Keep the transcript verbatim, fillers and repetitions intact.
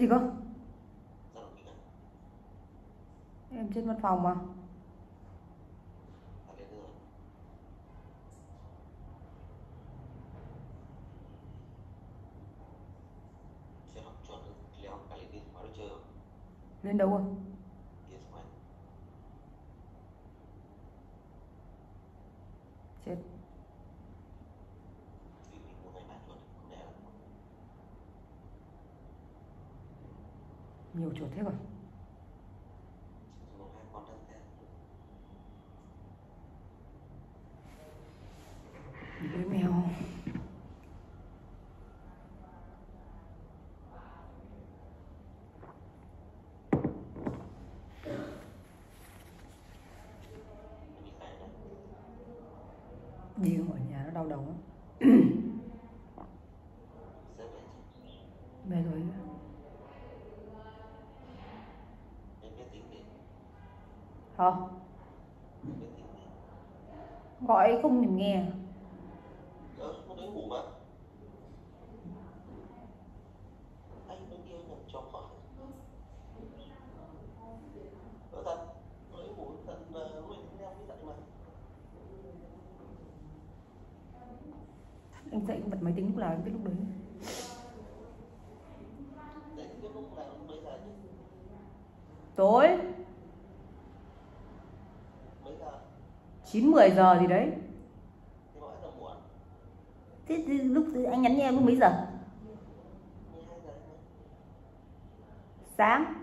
gì cơ? Sao được à? Em trên văn phòng mà. À, đến rồi. Sẽ học chuẩn được leo cả lên đi khóa được chơi không? Lên đâu rồi? Kia xong anh. Chết. Vì mình muốn ngày mai luôn, không lẽ là Nhiều chuột thế rồi. dùng hai con thân thế. Đi với mèo. Mình phải đấy. Đi ở nhà nó đau đầu lắm. Sếp về chứ. Về rồi. Em biết tính gì? Hả? Em biết tính gì? Gọi không thèm nghe. Ờ, hôm đấy ngủ mà. Anh bên kia nhầm chó khỏi. Ờ thật, hôm đấy ngủ thật là lúc ấy em mới dậy mà. Anh dậy bật máy tính lúc nào em biết lúc đấy. Đấy, biết lúc nào lúc mấy giờ chứ? Tối Mấy giờ? chín mười giờ gì đấy. Thế gọi là muộn. Thế thì lúc anh nhắn cho em lúc mấy giờ? mười hai giờ đấy. Sáng.